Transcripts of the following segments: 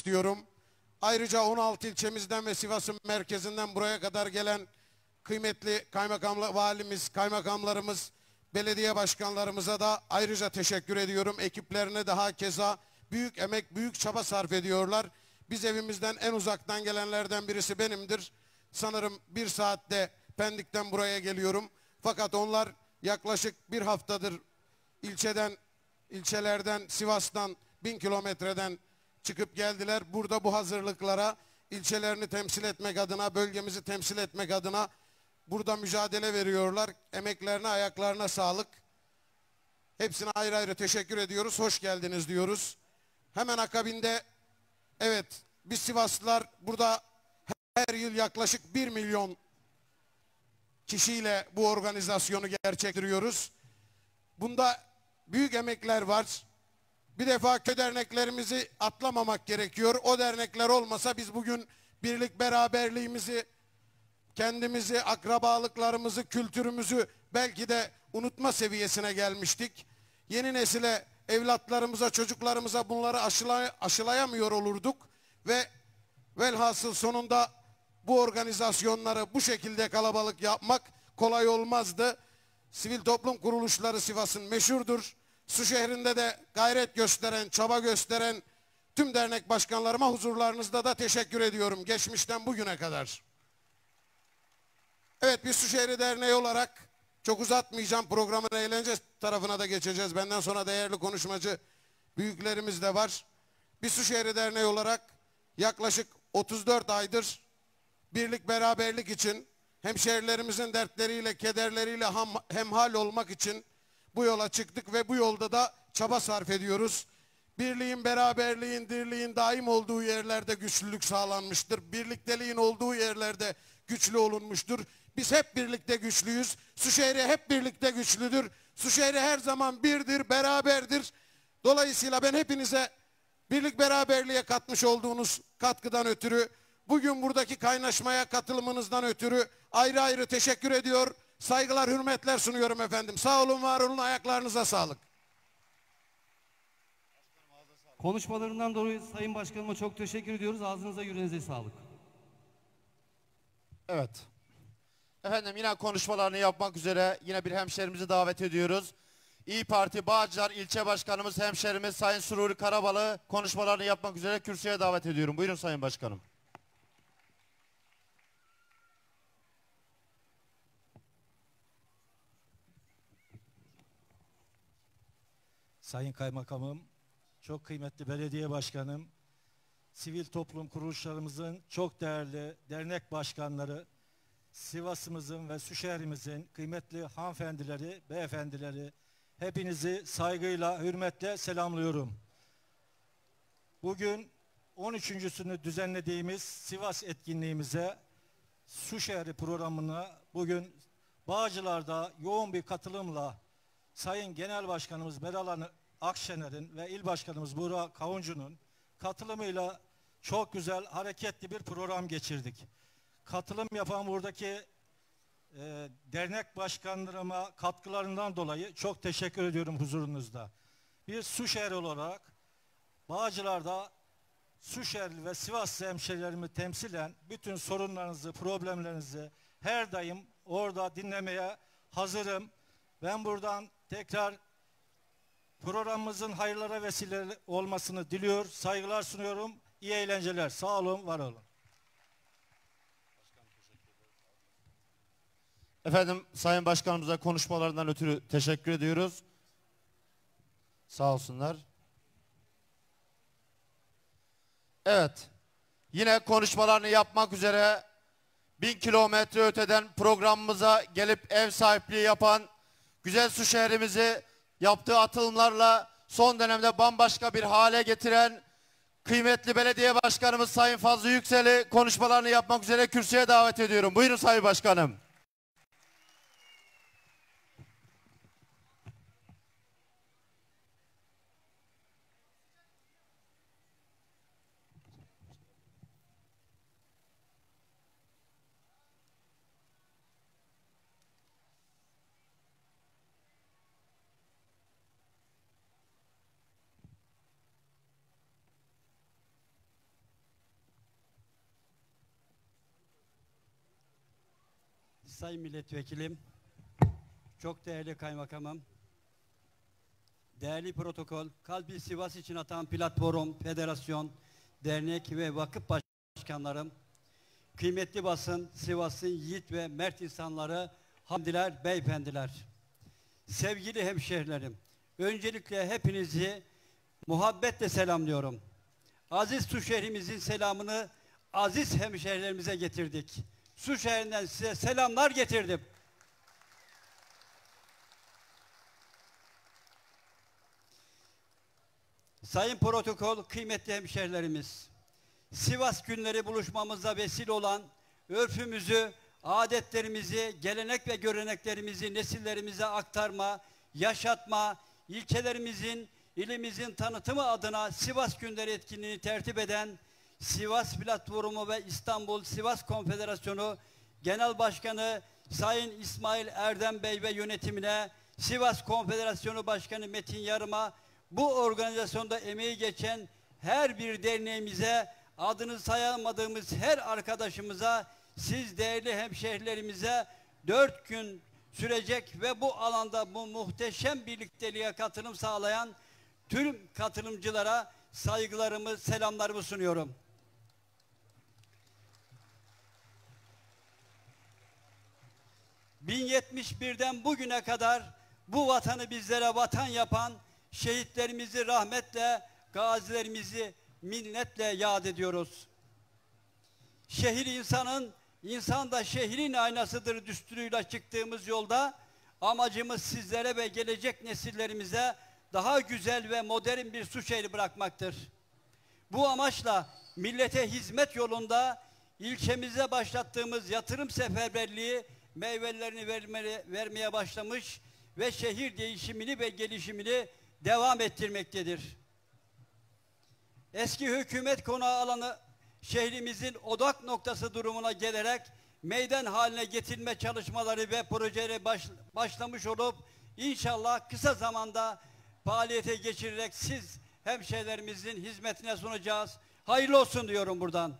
istiyorum. Ayrıca 16 ilçemizden ve Sivas'ın merkezinden buraya kadar gelen kıymetli valimiz, kaymakamlarımız, belediye başkanlarımıza da ayrıca teşekkür ediyorum. Ekiplerine de hakeza büyük emek, büyük çaba sarf ediyorlar. Biz evimizden en uzaktan gelenlerden birisi benimdir. Sanırım 1 saatte Pendik'ten buraya geliyorum. Fakat onlar yaklaşık bir haftadır ilçelerden, Sivas'tan 1000 kilometreden çıkıp geldiler. Burada bu hazırlıklara ilçelerini temsil etmek adına, bölgemizi temsil etmek adına burada mücadele veriyorlar. Emeklerine, ayaklarına sağlık. Hepsine ayrı ayrı teşekkür ediyoruz. Hoş geldiniz diyoruz. Hemen akabinde evet, biz Sivaslılar burada her yıl yaklaşık 1 milyon kişiyle bu organizasyonu gerçekleştiriyoruz. Bunda büyük emekler var. Bir defa köy derneklerimizi atlamamak gerekiyor. O dernekler olmasa biz bugün birlik beraberliğimizi, kendimizi, akrabalıklarımızı, kültürümüzü belki de unutma seviyesine gelmiştik. Yeni nesile, evlatlarımıza, çocuklarımıza bunları aşılayamıyor olurduk ve velhasıl sonunda bu organizasyonları bu şekilde kalabalık yapmak kolay olmazdı. Sivil toplum kuruluşları Sivas'ın meşhurdur. Su şehrinde de gayret gösteren, çaba gösteren tüm dernek başkanlarıma huzurlarınızda da teşekkür ediyorum geçmişten bugüne kadar. Evet, biz Su Şehri Derneği olarak çok uzatmayacağım, programın eğlence tarafına da geçeceğiz. Benden sonra değerli konuşmacı büyüklerimiz de var. Biz Su Şehri Derneği olarak yaklaşık 34 aydır birlik beraberlik için, hemşehrilerimizin dertleriyle, kederleriyle hemhal olmak için bu yola çıktık ve bu yolda da çaba sarf ediyoruz. Birliğin, beraberliğin, dirliğin daim olduğu yerlerde güçlülük sağlanmıştır. Birlikteliğin olduğu yerlerde güçlü olunmuştur. Biz hep birlikte güçlüyüz. Su şehri hep birlikte güçlüdür. Su şehri her zaman birdir, beraberdir. Dolayısıyla ben hepinize birlik beraberliğe katmış olduğunuz katkıdan ötürü, bugün buradaki kaynaşmaya katılımınızdan ötürü ayrı ayrı teşekkür ediyor. Saygılar, hürmetler sunuyorum efendim. Sağ olun, var olun, ayaklarınıza sağlık. Konuşmalarından dolayı Sayın Başkanıma çok teşekkür ediyoruz. Ağzınıza, yüreğinize sağlık. Evet. Efendim, yine konuşmalarını yapmak üzere yine bir hemşerimizi davet ediyoruz. İYİ Parti Bağcılar İlçe Başkanımız, hemşerimiz Sayın Sururi Karabalı konuşmalarını yapmak üzere kürsüye davet ediyorum. Buyurun Sayın Başkanım. Sayın Kaymakamım, çok kıymetli belediye başkanım, sivil toplum kuruluşlarımızın çok değerli dernek başkanları, Sivas'ımızın ve Su şehrimizin kıymetli hanımefendileri, beyefendileri, hepinizi saygıyla, hürmetle selamlıyorum. Bugün 13.sünü düzenlediğimiz Sivas etkinliğimize, Su şehri programına bugün Bağcılar'da yoğun bir katılımla Sayın Genel Başkanımız Meral Akşener'in ve İl Başkanımız Burak Kavuncu'nun katılımıyla çok güzel, hareketli bir program geçirdik. Katılım yapan buradaki dernek başkanlarıma katkılarından dolayı çok teşekkür ediyorum huzurunuzda. Bir su şehri olarak Bağcılar'da Su şehri ve Sivas hemşehrilerimi temsilen bütün sorunlarınızı, problemlerinizi her daim orada dinlemeye hazırım. Ben buradan tekrar programımızın hayırlara vesile olmasını diliyor, saygılar sunuyorum. İyi eğlenceler. Sağ olun, var olun. Efendim, Sayın Başkanımıza konuşmalarından ötürü teşekkür ediyoruz. Sağ olsunlar. Evet, yine konuşmalarını yapmak üzere 1000 kilometre öteden programımıza gelip ev sahipliği yapan, güzel su şehrimizi yaptığı atılımlarla son dönemde bambaşka bir hale getiren kıymetli belediye başkanımız Sayın Fazlı Yüksel'i konuşmalarını yapmak üzere kürsüye davet ediyorum. Buyurun Sayın Başkanım. Sayın Milletvekilim, çok değerli kaymakamım, değerli protokol, Kalbi Sivas için atan platform, federasyon, dernek ve vakıf başkanlarım, kıymetli basın, Sivas'ın yiğit ve mert insanları, hanımefendiler, beyefendiler, sevgili hemşehrilerim, öncelikle hepinizi muhabbetle selamlıyorum. Aziz Suşehrimizin selamını aziz hemşehrilerimize getirdik. Suşehri'nden size selamlar getirdim. Sayın protokol, kıymetli hemşehrilerimiz, Sivas günleri buluşmamıza vesile olan örfümüzü, adetlerimizi, gelenek ve göreneklerimizi nesillerimize aktarma, yaşatma, ilçelerimizin, ilimizin tanıtımı adına Sivas Günleri etkinliğini tertip eden Sivas Platformu ve İstanbul Sivas Konfederasyonu Genel Başkanı Sayın İsmail Erdem Bey ve yönetimine, Sivas Konfederasyonu Başkanı Metin Yarım'a, bu organizasyonda emeği geçen her bir derneğimize, adını sayamadığımız her arkadaşımıza, siz değerli hemşehrilerimize 4 gün sürecek ve bu alanda bu muhteşem birlikteliğe katılım sağlayan tüm katılımcılara saygılarımı, selamlarımı sunuyorum. ...1071'den bugüne kadar bu vatanı bizlere vatan yapan şehitlerimizi rahmetle, gazilerimizi minnetle yad ediyoruz. Şehir insanın, insan da şehrin aynasıdır düsturuyla çıktığımız yolda amacımız sizlere ve gelecek nesillerimize daha güzel ve modern bir Suşehri bırakmaktır. Bu amaçla millete hizmet yolunda ilçemize başlattığımız yatırım seferberliği meyvelerini vermeye başlamış ve şehir değişimini ve gelişimini devam ettirmektedir. Eski hükümet konağı alanı şehrimizin odak noktası durumuna gelerek meydan haline getirme çalışmaları ve projeleri başlamış olup inşallah kısa zamanda faaliyete geçirerek siz hemşehrilerimizin hizmetine sunacağız. Hayırlı olsun diyorum buradan.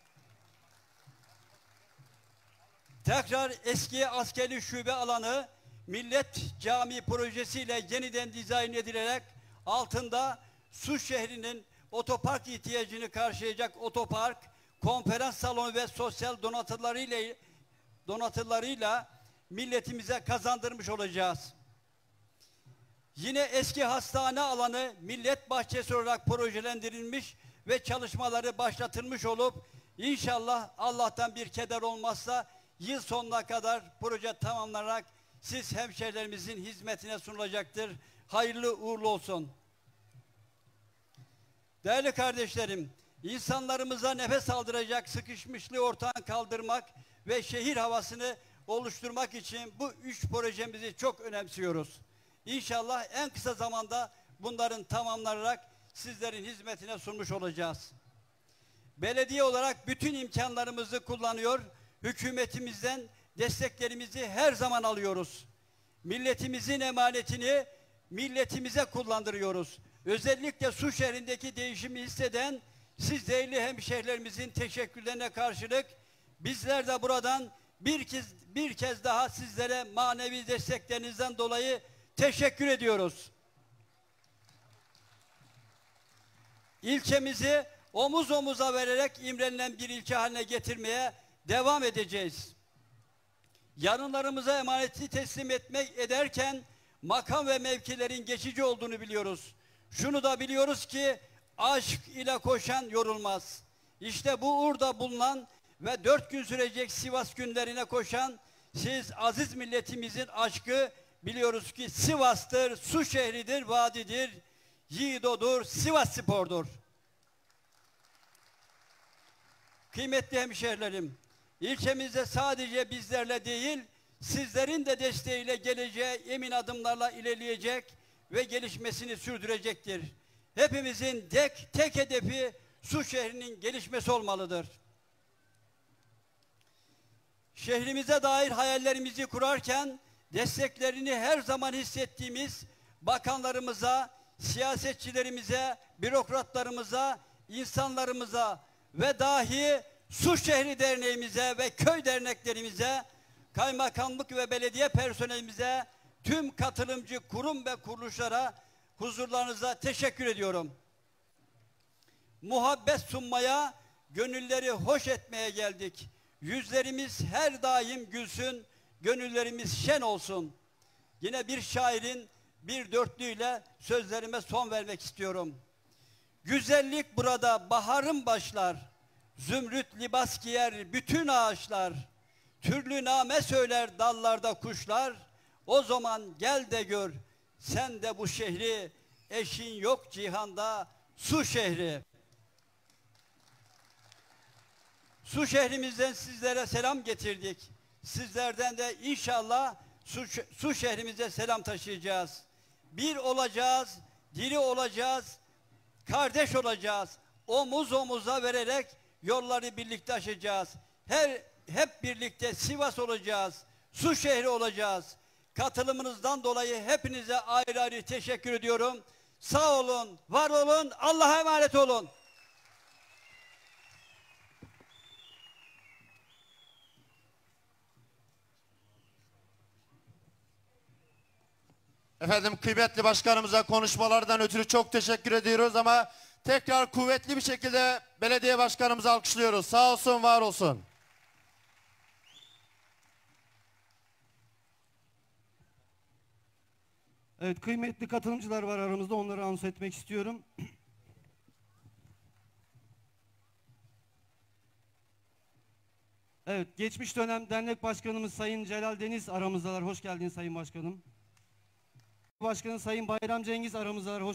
Tekrar eski askeri şube alanı Millet Camii projesiyle yeniden dizayn edilerek altında Suşehri'nin otopark ihtiyacını karşılayacak otopark, konferans salonu ve sosyal donatılarıyla milletimize kazandırmış olacağız. Yine eski hastane alanı millet bahçesi olarak projelendirilmiş ve çalışmaları başlatılmış olup inşallah Allah'tan bir keder olmazsa yıl sonuna kadar proje tamamlanarak siz hemşehrilerimizin hizmetine sunulacaktır. Hayırlı uğurlu olsun. Değerli kardeşlerim, insanlarımıza nefes aldıracak sıkışmışlığı ortadan kaldırmak ve şehir havasını oluşturmak için bu 3 projemizi çok önemsiyoruz. İnşallah en kısa zamanda bunların tamamlanarak sizlerin hizmetine sunmuş olacağız. Belediye olarak bütün imkanlarımızı kullanıyor, hükümetimizden desteklerimizi her zaman alıyoruz. Milletimizin emanetini milletimize kullandırıyoruz. Özellikle Suşehri'ndeki değişimi hisseden siz değerli hemşehrilerimizin teşekkürlerine karşılık bizler de buradan bir kez daha sizlere manevi desteklerinizden dolayı teşekkür ediyoruz. İlçemizi omuz omuza vererek imrenilen bir ilçe haline getirmeye devam edeceğiz. Yarınlarımıza emaneti teslim ederken makam ve mevkilerin geçici olduğunu biliyoruz. Şunu da biliyoruz ki aşk ile koşan yorulmaz. İşte bu uğurda bulunan ve 4 gün sürecek Sivas günlerine koşan siz aziz milletimizin aşkı biliyoruz ki Sivas'tır, Suşehri'dir, vadidir, Yiğido'dur, Sivasspor'dur. Kıymetli hemşehrilerim, ilçemizde sadece bizlerle değil, sizlerin de desteğiyle geleceğe emin adımlarla ilerleyecek ve gelişmesini sürdürecektir. Hepimizin tek hedefi Suşehri'nin gelişmesi olmalıdır. Şehrimize dair hayallerimizi kurarken desteklerini her zaman hissettiğimiz bakanlarımıza, siyasetçilerimize, bürokratlarımıza, insanlarımıza ve dahi Suşehri Derneğimize ve köy derneklerimize kaymakamlık ve belediye personelimize, tüm katılımcı kurum ve kuruluşlara huzurlarınıza teşekkür ediyorum. Muhabbet sunmaya, gönülleri hoş etmeye geldik. Yüzlerimiz her daim gülsün, gönüllerimiz şen olsun. Yine bir şairin bir dörtlüğüyle sözlerime son vermek istiyorum. Güzellik burada baharın başlar, zümrüt libas giyer bütün ağaçlar, türlü name söyler dallarda kuşlar, o zaman gel de gör sen de bu şehri, eşin yok cihanda su şehri. Su şehrimizden sizlere selam getirdik. Sizlerden de inşallah su şehrimize selam taşıyacağız. Bir olacağız, diri olacağız, kardeş olacağız. Omuz omuza vererek yolları birlikte aşacağız. Hep birlikte Sivas olacağız. Su şehri olacağız. Katılımınızdan dolayı hepinize ayrı ayrı teşekkür ediyorum. Sağ olun, var olun, Allah'a emanet olun. Efendim kıymetli başkanımıza konuşmalardan ötürü çok teşekkür ediyoruz ama tekrar kuvvetli bir şekilde belediye başkanımızı alkışlıyoruz. Sağ olsun, var olsun. Evet, kıymetli katılımcılar var aramızda, onları anons etmek istiyorum. Evet, geçmiş dönem dernek başkanımız Sayın Celal Deniz aramızdalar. Hoş geldiniz Sayın Başkanım. Başkanı Sayın Bayram Cengiz aramızdalar. Hoş